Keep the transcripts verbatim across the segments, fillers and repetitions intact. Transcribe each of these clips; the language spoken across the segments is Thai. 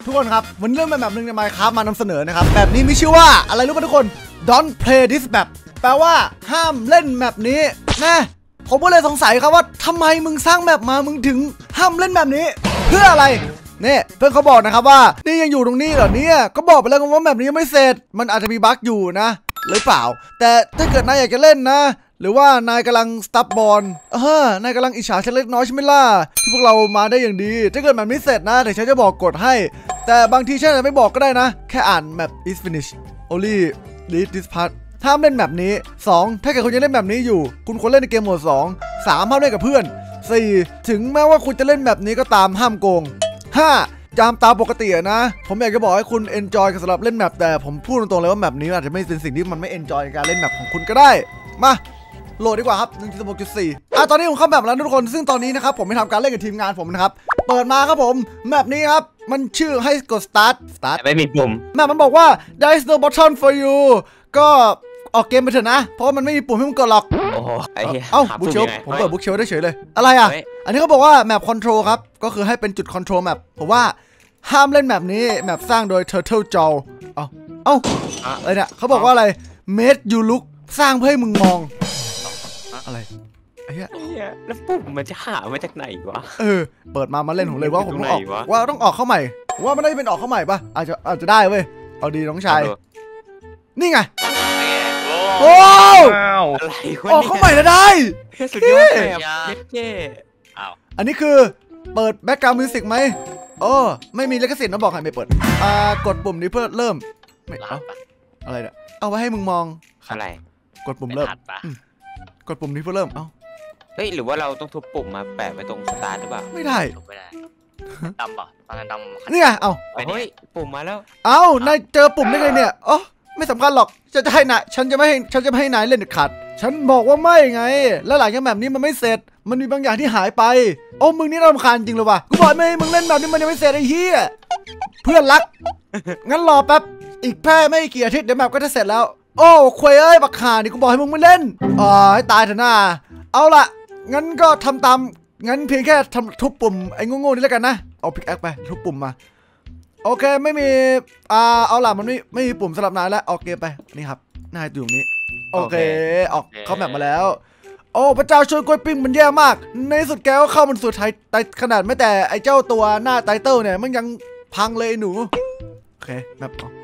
ทุกคนครับวันนี้เรื่องแบบหนึ่งใน Minecraft มานำเสนอนะครับแบบนี้มีชื่อว่าอะไรรู้ป่ะทุกคน Don't play this map แปลว่าห้ามเล่นแมปนี้นะผมก็เลยสงสัยครับว่าทำไมมึงสร้างแมปมามึงถึงห้ามเล่นแบบนี้เพื่ออะไรเนี่ยเพื่อนเขาบอกนะครับว่านี่ยังอยู่ตรงนี้เหรอเนี่ยก็บอกไปแล้วว่าแมปนี้ยังไม่เสร็จมันอาจจะมีบั๊กอยู่นะหรือเปล่าแต่ถ้าเกิดนายอยากจะเล่นนะหรือว่านายกำลังสตับบอลเออนายกำลังอิจฉาฉันเล็กน้อยใช่ไหมล่ะที่พวกเรามาได้อย่างดีถ้าเกิดแบบนี้เสร็จนะเดี๋ยวฉันจะบอกกดให้แต่บางทีฉันจะไม่บอกก็ได้นะแค่อ่าน map is finished only read this part ห้ามเล่นแบบนี้สองถ้าเกิดคุณยังเล่นแบบนี้อยู่คุณควรเล่นในเกมโหมดสองสามห้ามเล่นกับเพื่อนสี่ถึงแม้ว่าคุณจะเล่นแบบนี้ก็ตามห้ามโกงห้าจามตามปกตินะผมอยากจะบอกให้คุณ enjoy กับสำหรับเล่นแมปแต่ผมพูดตรงๆเลยว่าแมปนี้อาจจะไม่เป็นสิ่งที่มันไม่ enjoy ในการเล่นแมปของคุณก็ได้มาโหลดดีกว่าครับ หนึ่งจุดหกจุดสี่ อ่ะตอนนี้ผมเข้าแบบแล้วทุกคนซึ่งตอนนี้นะครับผมไปทำการเล่นกับทีมงานผมนะครับเปิดมาครับผมแมปนี้ครับมันชื่อให้กด start start ไม่มีปุ่มแมปมันบอกว่า there is no button for you ก็ออกเกมไปเถอะนะเพราะมันไม่มีปุ่มให้มึงกดหรอกโอ้โหไอ้เหี้ยเอ้าบุ๊กเชลผมเปิดบุ๊กเชลได้เฉยเลยอะไรอ่ะอันนี้เขาบอกว่าแมปคอนโทรลครับก็คือให้เป็นจุดคอนโทรลแมปผมว่าห้ามเล่นแมปนี้แมปสร้างโดย Turtle Jaw เอ้าเอ้าอะไรเนี่ยเขาบอกว่าอะไร Made you look สร้างเพื่อให้มึงมองอะไรไอ้เหี้ยแล้วปุ่มมันจะหามาจากไหนวะเออเปิดมามาเล่นผมเลยว่าผมต้องออกว่าต้องออกเข้าใหม่ว่ามันได้เป็นออกเข้าใหม่ปะอาจจะอาจจะได้เว้ยเอาดีน้องชายนี่ไงโอ้อะไรออกเข้าใหม่แล้วได้สุดยอดเลยเย้อ้าวอันนี้คือเปิดแบ็คกราวด์มิวสิกไหมโอ้ไม่มีลิขสิทธิ์นะบอกให้ไม่เปิดอ่ากดปุ่มนี้เพื่อเริ่มไม่เอาอะไรเนี่ยเอาไว้ให้มึงมองอะไรกดปุ่มเริ่มกดปุ่มนี้เพื่อเริ่มเอ้าเฮ้ยหรือว่าเราต้องทุบปุ่มมาแปะไว้ตรงสตาร์ทหรือเปล่าไม่ได้ไม่ได้ดำป่ะตอนนั้นดำนี่ไงเอ้าเฮ้ยปุ่มมาแล้วเอ้านายเจอปุ่มได้ไงเนี่ยอ๋อไม่สำคัญหรอกฉันจะให้นายฉันจะไม่ให้ฉันจะไม่ให้นายเล่นเด็ดขาดฉันบอกว่าไม่ไงแล้วหลังจากแบบนี้มันไม่เสร็จมันมีบางอย่างที่หายไปโอ้มึงนี่รำคาญจริงเลยว่ะกูบอกไม่มึงเล่นแบบนี้มันยังไม่เสร็จไอ้เหี้ยเพื่อนรักงั้นรอแป๊บอีกแค่ไม่กี่อาทิตย์เดี๋ยวแบบก็จะเสร็จแล้วโอ้ควยเอ้ยบักขานี่กูบอกให้มึงไม่เล่นอ๋อให้ตายเถอะหน้าเอาล่ะงั้นก็ทำตามงั้นเพียงแค่ทำทุบปุ่มไอ้โง่ๆนี่แล้วกันนะเอาพิกแอคไปทุบปุ่มมาโอเคไม่มีอ่าเอาล่ะมันไม่ไม่มีปุ่มสำหรับนายแล้วออกเกมไปนี่ครับนายอยู่ตรงนี้โอเคออกเข้าแมปมาแล้วโอ้พระเจ้าช่วยกล้วยปิ้งมันแย่มากในสุดแกก็เข้ามันสู่ไทยไตขนาดไม่แต่ไอ้เจ้าตัวหน้าไตเติลเนี่ยมันยังพังเลยหนูโอเคแมปเอา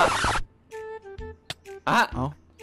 อะเอา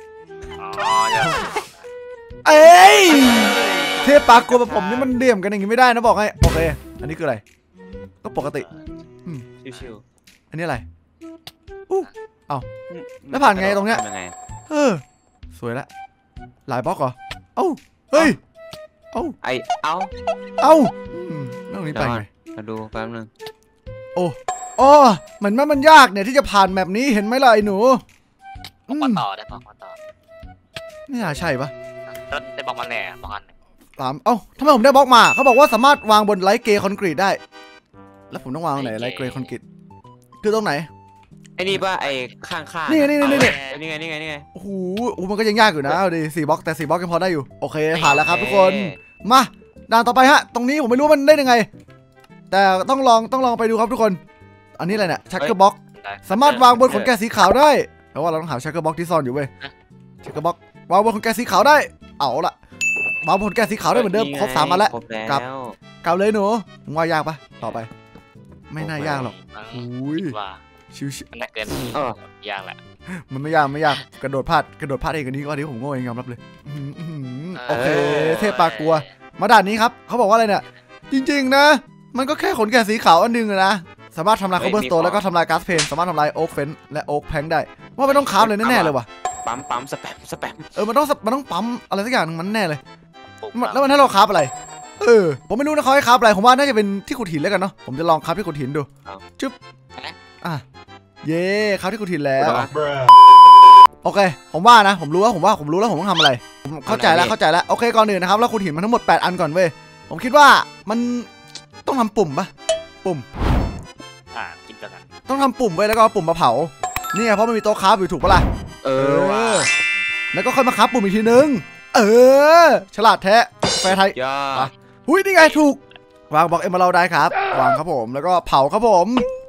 เอ้ยเทปปากกลัวแบบผมนี่มันเดี่ยมกันอย่างงี้ไม่ได้นะบอกให้โอเคอันนี้คืออะไรก็ปกติชิวๆอันนี้อะไรอู้เอาแล้วผ่านไงตรงเนี้ยเออสวยละหลายบล็อกเหรอเอ้าเฮ้ยเอ้าไอเอ้าเอ้าแล้วตรงนี้ไปไงมาดูแป๊บนึงโอ้โอ้เหมือนมันมันยากเนี่ยที่จะผ่านแบบนี้เห็นไหมล่ะไอ้หนูมาต่อได้บอกมาต่อนี่น่าใช่ปะได้บอกมาแน่บอกกันถามเอ้าทำไมผมได้บล็อกมาเขาบอกว่าสามารถวางบนไลท์เกย์คอนกรีตได้แล้วผมต้องวางไหนไลท์เกย์คอนกรีตคือตรงไหนไอ้นี่ป่ะไอ้ข้างๆนี่นี่นี่นี่นี่ไงนี่ไงนี่ไงโอ้โหมันก็ยังยากอยู่นะเอาดิสี่บล็อกแต่สี่บล็อกยังพอได้อยู่โอเคผ่านแล้วครับทุกคนมาด่านต่อไปฮะตรงนี้ผมไม่รู้มันได้ยังไงแต่ต้องลองต้องลองไปดูครับทุกคนอันนี้อะไรเนี่ยชักเกอร์บล็อกสามารถวางบนขนแกะสีขาวได้แปลว่าเราต้องหาชักเกอร์บล็อกที่ซ่อนอยู่เว้ยชักเกอร์บล็อกวางบนขนแกะสีขาวได้เอาละวางบนขนแกะสีขาวได้เหมือนเดิมครบสามมาแล้วกลับกลับเลยหนูมึงว่ายากปะต่อไปไม่น่ายากหรอกอุ้ยชิวๆมันน่าเกินยากแหละมันไม่ยากไม่ยากกระโดดพลาดกระโดดพลาดเองกันนี้ก็อันนี้ผมโง่เองยอมรับเลยโอเคเทพปากลัวมาด่านนี้ครับเขาบอกว่าอะไรเนี่ยจริงๆนะมันก็แค่ขนแกะสีขาวอันนึงนะสามารถทำลายคอเบอร์สโตนแล้วก็ทำลายก๊าซเพนสามารถทำลายโอ๊กเฟนและโอ๊กแพงได้ว่าไม่ต้องคราฟเลยแน่ๆเลยว่ะปั๊มปั๊มสแปมสแปมเออมันต้องมันต้องปั๊มอะไรสักอย่างมันแน่เลยแล้วมันให้เราคราฟอะไรเออผมไม่รู้นะเขาให้คราฟอะไรผมว่าน่าจะเป็นที่ขุดหินแล้วกันเนาะผมจะลองคราฟที่ขุดหินดูจุ๊บอ่ะเย่คราฟที่ขุดหินแล้วโอเคผมว่านะผมรู้ว่าผมว่าผมรู้แล้วผมต้องทำอะไรผมเข้าใจแล้วเข้าใจแล้วโอเคก่อนอื่นนะครับเราขุดหินมันทั้งหมดแปดอันก่อนเว้ยผมคิดว่ามันต้องทำปุ่มปะปุ่มอ่ากินกันต้องทำปุ่มไว้แล้วก็เอาปุ่มมาเผานี่เพราะมันมีโต๊ะคราฟอยู่ถูกปะล่ะเออแล้วก็ค่อยมาคราฟปุ่มอีกทีนึงเออฉลาดแท้แฟร์ไทยหุ้ยนี่ไงถูกวางบล็อกเอ็มเราได้ครับวางครับผมแล้วก็เผาครับผม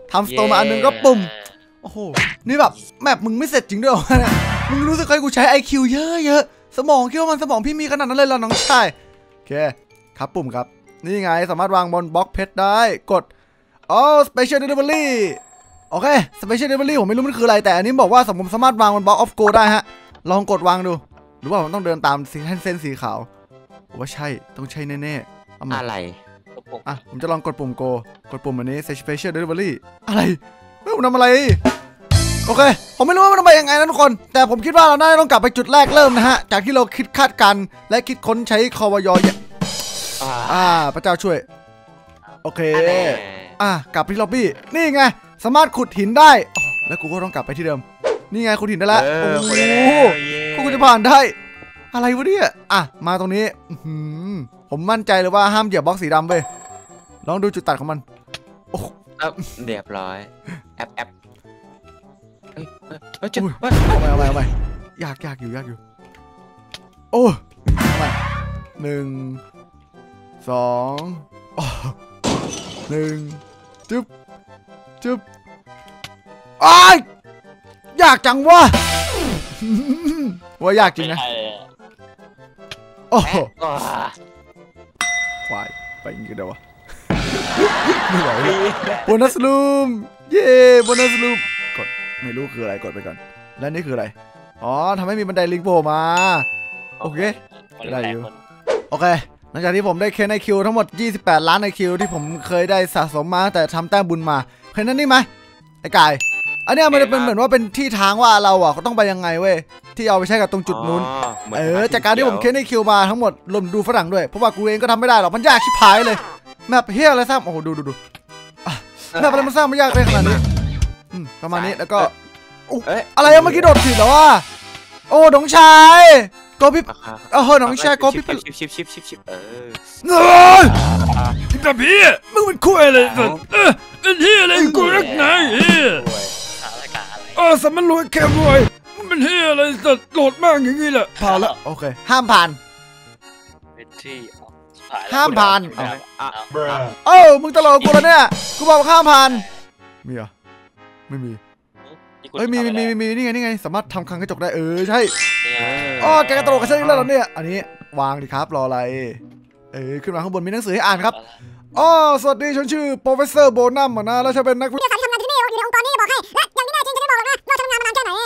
ทำสโตนมาอันนึงก็ปุ่มโอ้โหนี่แบบแมปมึงไม่เสร็จจริงด้วยเนี่ยมึงรู้สึกให้กูใช้ ไอ คิว เยอะๆสมองคิดว่ามันสมองพี่มีขนาดนั้นเลยเหรอน้องชายโอเคครับปุ่มครับนี่ไงสามารถวางบนบล็อกเพชรได้กดอ๋อ Special Delivery โอเค Special Delivery ผมไม่รู้มันคืออะไรแต่อันนี้บอกว่าผมสามารถวางบนบล็อกออฟโกได้ฮะลองกดวางดูหรือว่าผมต้องเดินตามเส้นสีขาวผมว่าใช่ต้องใช่แน่ๆอะไรอ่ะผมจะลองกดปุ่มโกกดปุ่มอันนี้ Special Delivery อะไรไม่ผมทำอะไรโอเคผมไม่รู้ว่ามันทำไปยังไงนะทุกคนแต่ผมคิดว่าเราน่าจะต้องกลับไปจุดแรกเริ่มนะฮะจากที่เราคิดคาดกันและคิดค้นใช้คอวยเนี่ยอ่าพระเจ้าช่วยโอเคอ่ะกลับไปที่ล็อบบี้นี่ไงสามารถขุดหินได้แล้วกูก็ต้องกลับไปที่เดิมนี่ไงขุดหินได้แล้วโอ้โหพวกกูจะผ่านได้อะไรวะเนี่ยอ่ะมาตรงนี้ผมมั่นใจเลยว่าห้ามเหยียบบล็อกสีดำไปลองดูจุดตัดของมันโอ้เรียบร้อยแอปแอปเฮ้ยเฮ้ยจุดเอาไปเอาไปเอาไปยากยากอยู่ยากอยู่โอ้เอาไปหนึ่งสองหนึ่งจุ๊บจุ๊บอ้ายยากจังวะว่ายากจริงนะโอ้โหควายไปยิงกันเดี๋ยววะไม่ไหวโบนัสลูมเย่โบนัสลูมกดไม่รู้คืออะไรกดไปก่อนแล้วนี่คืออะไรอ๋อทำให้มีบันไดลิงโผล่มาโอเคได้อยู่โอเคหลังจากที่ผมได้เคนไอคิวทั้งหมดยี่สิบแปดล้านไอคิวที่ผมเคยได้สะสมมาแต่ทำแต้มบุญมาเห็นนั่นนี่ไหมไอ้กายอันนี้มันจะเป็นเหมือนว่าเป็นที่ทางว่าเราอ่ะต้องไปยังไงเว้ยที่เอาไปใช้กับตรงจุดนู้นเออจากการที่ผมเคนไอคิวมาทั้งหมดรวมดูฝรั่งด้วยเพราะว่ากูเองก็ทำไม่ได้หรอกมันยากชิบหายเลยแมปเฮียอะไรสร้างโอ้โหดูดูดูแมปอะไรมันสร้างไม่ยากเลยขนาดนี้ประมาณนี้แล้วก็อะไรเมื่อกี้โดดผิดเหรอวะโอ้น้องชายโกพี่เออน้องชายโกพี่ชิปชิปชิปชิปชิปเออเฮ้ยกับพี่มึงเป็นคุยอะไรสัตว์เออเป็นเฮียอะไรกูรักไงเฮียเออสมันรวยแค่รวยมันเป็นเฮียอะไรสัตว์โหลดมากอย่างนี้แหละผ่านแล้วโอเคห้ามผ่านเป็นที่ห้ามผ่านเออมึงตลกกูแล้วเนี่ยกูบอกห้ามผ่านมีเหรอไม่มีเฮ้ยมีมีมีมีนี่ไงนี่ไงสามารถทำคลังกระจกได้เออใช่อ๋อแกตลกกันใช่แล้วเนี่ยอันนี้วางดิครับรออะไรเออขึ้นมาข้างบนมีหนังสือให้อ่านครับอ๋อสวัสดีฉันชื่อโปรเฟสเซอร์โบนัมนะแล้วฉันเป็นนักวิทยาศาสตร์ที่ทำงานที่นี่อยู่ในองค์กรนี้บอกให้และยังไม่แน่จริงจะได้บอกนะเราทำงานมานานแค่ไหน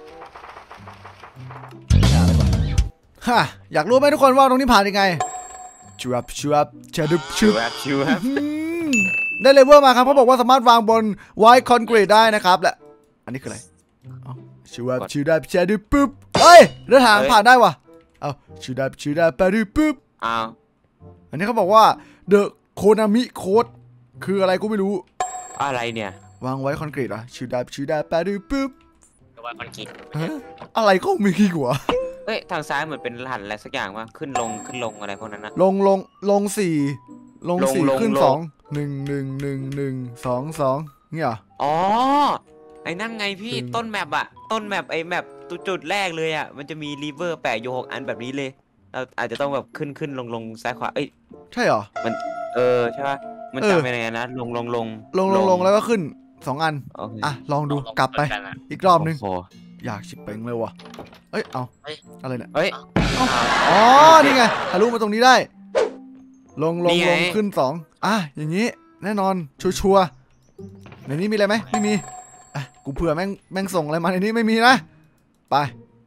ฮะอยากรู้ไหมทุกคนว่าตรงนี้ผ่านยังไงชูบชูบชาดุบชูบชูบได้เลเวลมาครับเขาบอกว่าสามารถวางบนไวท์คอนกรีตได้นะครับและอันนี้คืออะไรชูบชูบชาดุบปุ๊บเฮ้ยเดินทางผ่านได้วะเอาชูบชูบปาดุปุ๊บอ้าวอันนี้เขาบอกว่าเดอะโคนามิโค้ดคืออะไรกูไม่รู้อะไรเนี่ยวางไว้คอนกรีตอ่ะชูดาชูดาปาดูปุ๊บวางคอนกรีตอะไรก็มีขี้หัวเฮ้ยทางซ้ายเหมือนเป็นรหัสอะไรสักอย่างว่าขึ้นลงขึ้นลงอะไรพวกนั้นนะลงลงลงสี่ลงสี่ขึ้นสองหนึ่งหนึ่งหนึ่งหนึ่งสองสองเนี่ยอ๋อไอ้นั่นไงพี่ต้นแมปอะต้นแมปไอ้แมปจุดแรกเลยอะมันจะมีรีเวอร์แปะโยกอันแบบนี้เลยเราอาจจะต้องแบบขึ้นขึ้นลงลงซ้ายขวาเอ้ยใช่เหรอมันเออใช่ป่ะมันจำเป็นยังไงนะลงลงลงลงลงลงแล้วก็ขึ้นสองอันอ่ะลองดูกลับไปอีกรอบนึงอยากชิบเป่งเลยวะเอ้ยเอาอะไรเนี่ยเฮ้ยอ๋อนี่ไงทะลุมาตรงนี้ได้ลงลงลงขึ้นสองอ่ะอย่างนี้แน่นอนชัวร์ในนี้มีอะไรไหมไม่มีอ่ะกูเผื่อแม่งแม่งส่งอะไรมาในนี้ไม่มีนะไป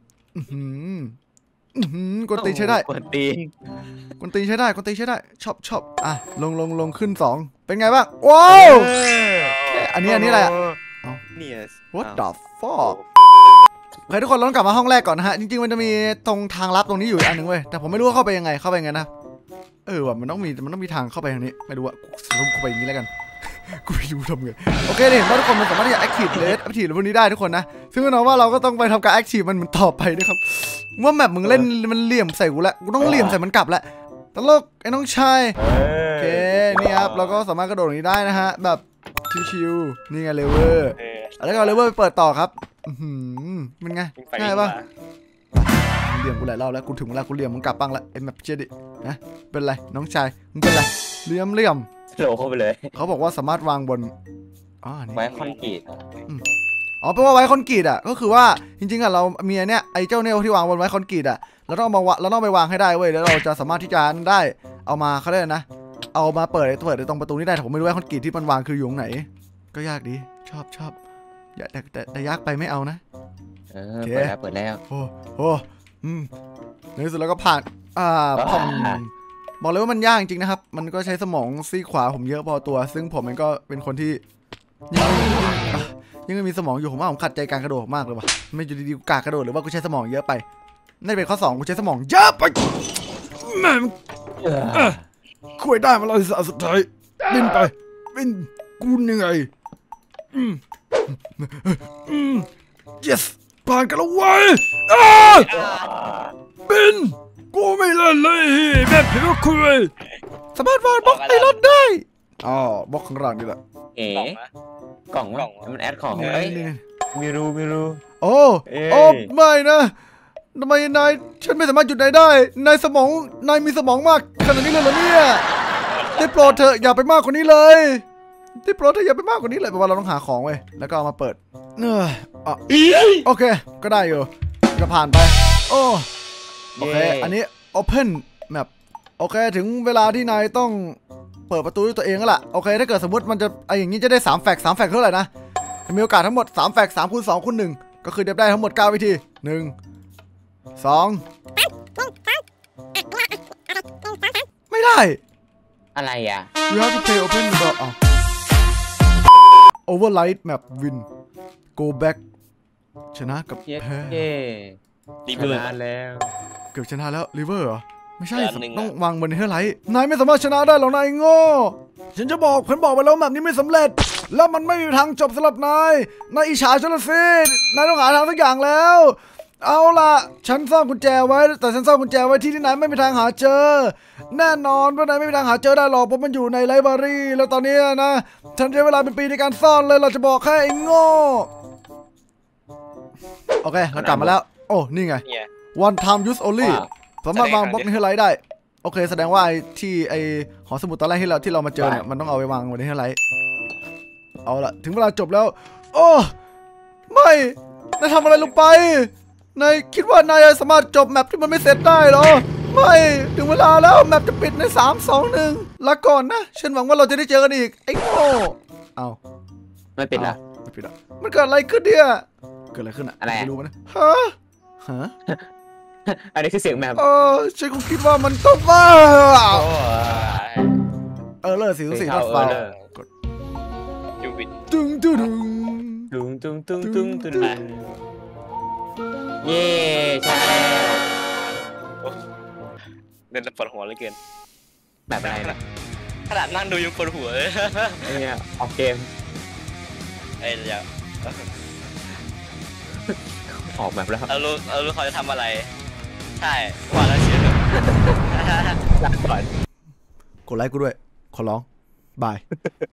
กดตีใช้ได้กดตีกดตีใช้ได้กดตีใช้ได้ชอบชอบอ่ะลงลงลงขึ้นสองเป็นไงบ้างว้าวอันนี้อันนี้อะไรอ่ะนี่ what the fuck โอเคทุกคนเราต้องกลับมาห้องแรกก่อนนะฮะจริงๆมันจะมีตรงทางลับตรงนี้อยู่อันหนึ่งเว้ยแต่ผมไม่รู้ว่าเข้าไปยังไงเข้าไปยังไงนะเออว่ะมันต้องมีมันต้องมีทางเข้าไปทางนี้ไม่รู้อ่ะสรุปเข้าไปอย่างนี้แล้วกันกูไม่รู้ทำไงโอเคเห็นว่าทุกคนมันสามารถที่จะ active rate active พวกนี้ได้ทุกคนนะซึ่งแน่นอนว่าเราก็ต้องไปทำการ active มันต่อไปนะครับว่าแมปมึงเล่นมันเหลี่ยมใส่กูแล้วกูต้องเหลี่ยมใส่มันกลับแล้วตลกไอ้น้องชายโอเคนี่ครับเราก็สามารถกระโดดอย่างนี้ได้นะฮะแบบชิวๆนี่ไงเลเวอร์แล้วก็เลเวอร์ไปเปิดต่อครับอืมเป็นไงง่ายป่ะเหลี่ยมกูหลายรอบแล้วกูถึงเวลากูเหลี่ยมมึงกลับบ้างละไอ้แมปเจดินะเป็นไรน้องชายมึงเป็นไรเหลี่ยมเหลี่ยมโผล่เข้าไปเลยเขาบอกว่าสามารถวางบนอ๋ออันนี้ไว้คอนกรีตอ๋อแปลว่าไว้คอนกรีตอ่ะก็คือว่าจริงๆอ่ะเรามีอันเนี้ยไอ้เจ้าเนี่ยที่วางบนไว้คอนกรีตอ่ะเราต้องเอามาวะเราต้องไปวางให้ได้เว้ยแล้วเราจะสามารถที่จะได้เอามาเขาเรียกนะเอามาเปิดเปิดตรงประตูนี้ได้แต่ผมไม่รู้ว่าคอนกรีตที่มันวางคืออยู่ตรงไหนก็ยากดีชอบชอบอย่าแต่แต่แต่ยากไปไม่เอานะเออเปิดแล้วเปิดแล้วโอ้โหอืมในที่สุดแล้วก็ผ่านอ่าผ่องบอกเลยว่ามันยากจริงนะครับมันก็ใช้สมองซีกขวาผมเยอะพอตัว ซึ่งผมมันก็เป็นคนที่ยังยังไม่มีสมองอยู่ผมว่าผมขัดใจการกระโดดมากเลยว่ะไม่อยู่ดีๆกูกากกระโดดหรือว่ากูใช้สมองเยอะไปนั่นเป็นข้อสองกูใช้สมองเยอะไปแม่งคุยได้มาแล้วสุดท้ายบินไปบินกูเหนื่อยอืมอืม yes ผ่านกันแล้วเว้ยบินกูไม่เล่นเลยแม่ผิวคุยสามารถวาดบล็อกไอรอนได้อ๋อบล็อกข้างล่างนี่แหละเอ๋กล่องวะกล่องวะมันแอดของนี่เอ้ยนี่ไม่รู้ไม่รู้โอ้เอ้ยโอ้ไม่นะทำไมนายฉันไม่สามารถหยุดนายได้นายสมองนายมีสมองมากขนาดนี้เลยเหรอเนี่ยได้โปรดเถอะอย่าไปมากกว่านี้เลยได้โปรดเถอะอย่าไปมากกว่านี้เลยแปลว่าเราต้องหาของเว้ยแล้วก็เอามาเปิดเนอะอ่ะโอเคก็ได้อยู่ก็ผ่านไปโอ้โอเคอันนี้ Open Map โอเคถึงเวลาที่นายต้องเปิดประตูด้วยตัวเองแล้วล่ะโอเคถ้าเกิดสมมติมันจะไออย่างนี้จะได้สามแฟกสามแฟกเท่าไหร่นะมีโอกาสทั้งหมดสามแฟกสามคูณสองคูณหนึ่งก็คือได้ทั้งหมดเก้าวิธีหนึ่งสองไม่ได้อะไรอ่ะ you have to play open the door อ้าว override map win go back ชนะกับเย้แพ้เย้รีชเบิร์นะแล้วเกือบชนะแล้ว river เหรอไม่ใช่แต่อันหนึ่งอะต้องวางบนเฮอร์ไลท์นายไม่สามารถชนะได้หรอกนายโง่ฉันจะบอกฉันบอกไปแล้วแบบนี้ไม่สำเร็จ แล้วมันไม่มีทางจบสำหรับนายนายอิจฉาฉันละสินายต้องหาทางสักอย่างแล้ว เอาล่ะฉันซ่อนกุญแจไว้แต่ฉันซ่อนกุญแจไว้ที่ที่นายไม่มีทางหาเจอ แน่นอนว่านายไม่มีทางหาเจอได้หรอกเพราะมันอยู่ในไลบรารีแล้วตอนนี้นะฉันใช้เวลาเป็นปีในการซ่อนเลยเราจะบอกแค่ไอ้โง่โอเคเรากลับมาแล้วโอ้นี่ไงเนี่ย one time use only ว้าวสามารถวางบล็อกในเฮอร์ไลท์ได้โอเคแสดงว่าไอ้ที่ไอ้หอสมุดตอนแรกที่เราที่เรามาเจอเนี่ยมันต้องเอาไปวางบนเฮอร์ไลท์เอาละถึงเวลาจบแล้วโอ้ไม่นายทำอะไรลงไปนายคิดว่านายสามารถจบแมปที่มันไม่เสร็จได้เหรอไม่ถึงเวลาแล้วแมปจะปิดในสาม สอง หนึ่งลาก่อนนะฉันหวังว่าเราจะได้เจอกันอีกไอ้โง่เอาไม่ปิดละไม่ปิดอ่ะมันเกิดอะไรขึ้นเนี่ยเกิดอะไรขึ้นอ่ะอะไรอะไม่รู้นะฮะฮะอันนี้คือเสียงแมปเออฉันคงคิดว่ามันต้องมาโอ้ยเออเลอร์สี่สี่เข้าฟาวเออกดยูบิดตึงตึงตึงตุ้งตุ้งตุ้งตุ้งตุ้งตุ้งเย้ใช่แล้วเดินปวดหัวเหลยเกินแบบอะไรนะขนาดนั่งดูยังปวดหัวเลยเนี่ยออกเกมไอ้เดี๋ยวออกแบบแล้วเรารู้เรารู้เขาจะทำอะไร ใช่ว่าแล้วเชื่อลาก่อนกดไลค์กูด้วย ขอร้อง บาย